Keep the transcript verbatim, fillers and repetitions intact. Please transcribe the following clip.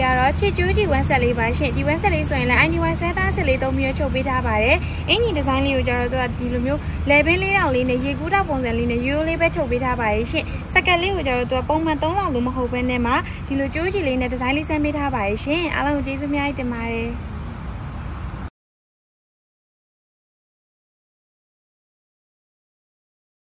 တော့ချစ်ကျူးကြီးone setလေးပါရှင်ဒီone setလေးဆိုရင်လည်း I N Y ဆွဲသားစစ်လေးသုံးမျိုးချုပ်ပေးထားပါတယ်အင်ကြီးဒီဇိုင်းလေးကိုကျတော့သူကဒီလိုမျိုး level လေးတောင်လေးနဲ့ရေကူးတောက်ပုံစံလေးနဲ့ရိုးရိုးလေးပဲချုပ်ပေးထားပါတယ်ရှင်စကတ်လေးကိုကျတော့သူကပုံမှန်သုံးလောက်လို့မဟုတ်ဘဲနဲ့မှဒီလိုကျိုးကြီးလေးနဲ့ဒီဇိုင်းလေးဆန်းပေးထားပါတယ်ရှင်အားလုံးကျေးဇူးများတင်ပါတယ်